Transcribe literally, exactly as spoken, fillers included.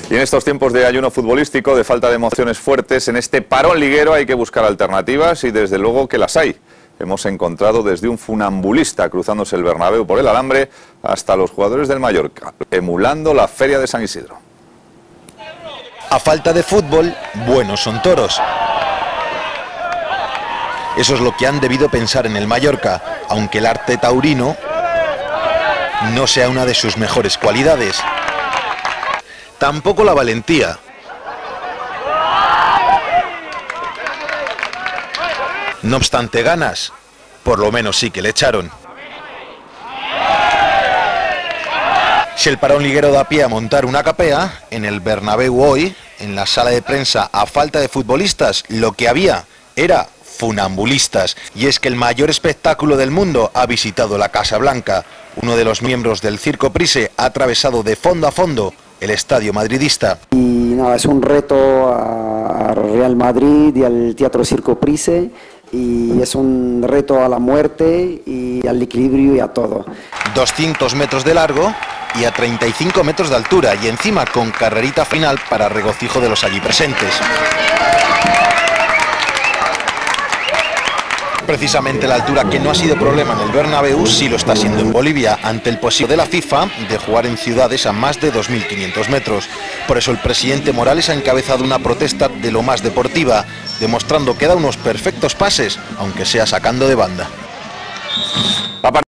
Y en estos tiempos de ayuno futbolístico, de falta de emociones fuertes, en este parón liguero hay que buscar alternativas y desde luego que las hay. Hemos encontrado desde un funambulista cruzándose el Bernabéu por el alambre hasta los jugadores del Mallorca, emulando la Feria de San Isidro. A falta de fútbol, buenos son toros. Eso es lo que han debido pensar en el Mallorca, aunque el arte taurino no sea una de sus mejores cualidades. Tampoco la valentía. No obstante ganas, por lo menos sí que le echaron. Si el parón liguero da pie a montar una capea, en el Bernabéu hoy, en la sala de prensa, a falta de futbolistas, lo que había era funambulistas. Y es que el mayor espectáculo del mundo ha visitado la Casa Blanca. Uno de los miembros del Circo Price ha atravesado de fondo a fondo el estadio madridista. Y nada, es un reto a Real Madrid y al Teatro Circo Price, y es un reto a la muerte y al equilibrio y a todo. doscientos metros de largo y a treinta y cinco metros de altura, y encima con carrerita final para regocijo de los allí presentes. Precisamente la altura, que no ha sido problema en el Bernabéu, sí lo está siendo en Bolivia, ante el posible de la FIFA de jugar en ciudades a más de dos mil quinientos metros. Por eso el presidente Morales ha encabezado una protesta de lo más deportiva, demostrando que da unos perfectos pases, aunque sea sacando de banda.